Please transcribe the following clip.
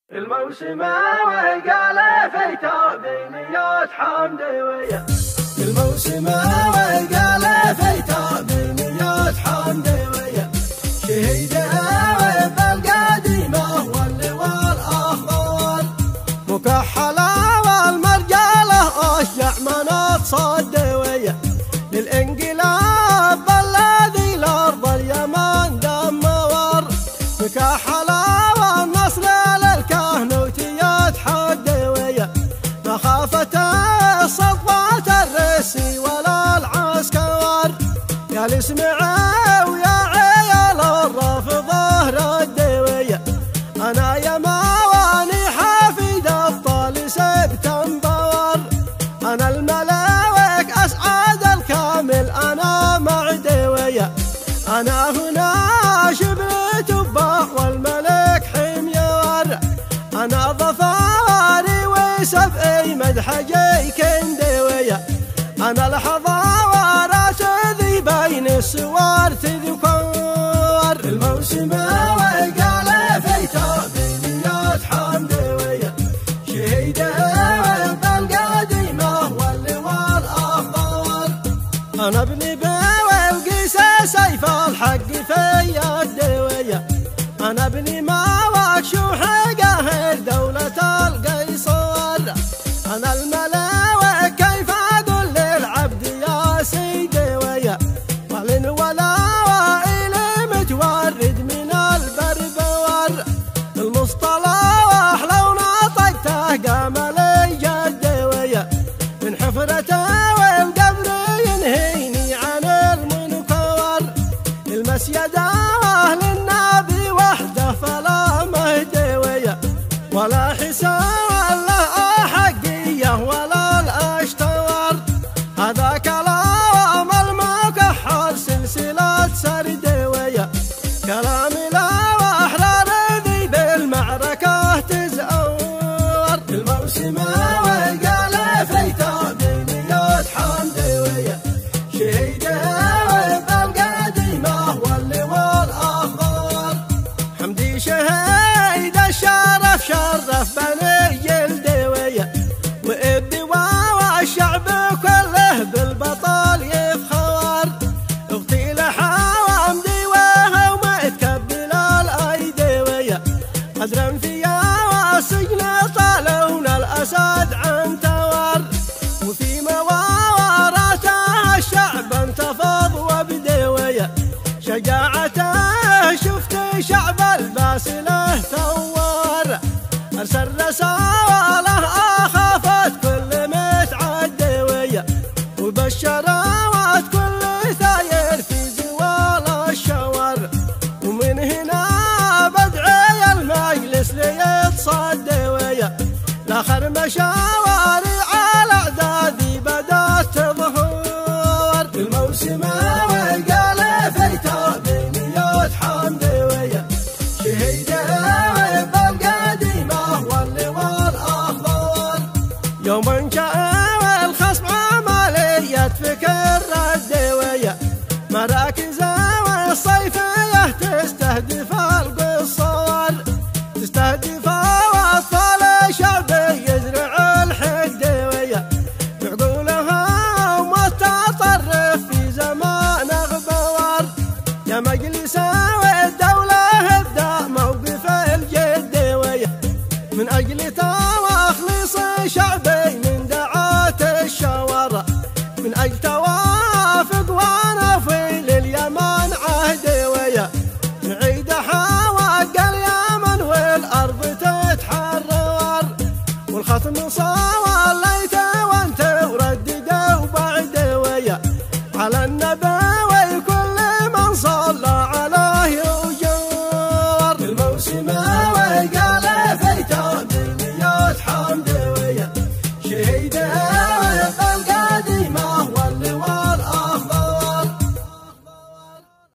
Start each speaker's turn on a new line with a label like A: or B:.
A: الموسم وقال فيتا بنيات حمدي ويا الموسم وقال فيتا بنيات حمدي ويا شهيده بالقديمه واللواء الأخضر مكحله والمرجله اشجع مناط صدي ويا للانقلاب الذي الارض اليمن دمر مكحله صفات الرسي ولا العسكر يا اسمعوا يا عيال الرافضه ردويه انا يا مواني حافظ ابطال سبتمبر انا الملاك اسعد الكامل انا معدويه انا هنا شبل تباع والملك حمير انا ظفاري وسبعي مدحجي كندويه انا الحضارات ذي بين السوار تذكر الموسم وقال فيتا بنيات حمدويه شهيده بالقديمه واللواء الاخضر انا ابني بالقيس سيف الحق في يدويه انا ابني ما وكشوح قاهر دوله القيصر انا الملاك كيف اقول للعبد يا سيدي ويا معلن ولا وائل متورد من البربور المصطلح لو نطقته قام لي جدي ويا من حفرته والقبر ينهيني عن المنكر المسيده للنبي وحده فلا مهدي ويا ولا حساب له حقيه ولا الاشتور هذا كلام المكحل سلسله سردويه كلامي لا واحرار ذي بالمعركه تزور الموسم وقال فيتا بنيات حمدويه شهيده بالقديمه واللواء الاخضر حمدي شهيد الشرف شرف بني جلدويه وابدي والشعب كله بالبطل يفخر اغتيل حوامدي وهو ما تكبل الايدويه ادرم فيا والسجن طالون الاسد عن تور وفي مواراته الشعب انتفض وبدويه شجاعته شفت شعب الباسله ثور ارسل رساله اخافت كل متعدويه وبشرات كل ثاير في زوال الشور ومن هنا بدعي المجلس ليتصدويه لاخر مشاوري على اعدادي بدات تظهر الموسم وقال فيتا بنيات حمدويه شهيده بالقديمه واللواء الاخضر يوم جاء الخصم عمليه فكر الدويه مراكز والصيفيه تستهدف القصور تستهدف اطفال شعب يزرع الحدويه بعقولها ومتطرف في زمان غبور يا مجلس والدوله ابدا موقف الجدويه من اجل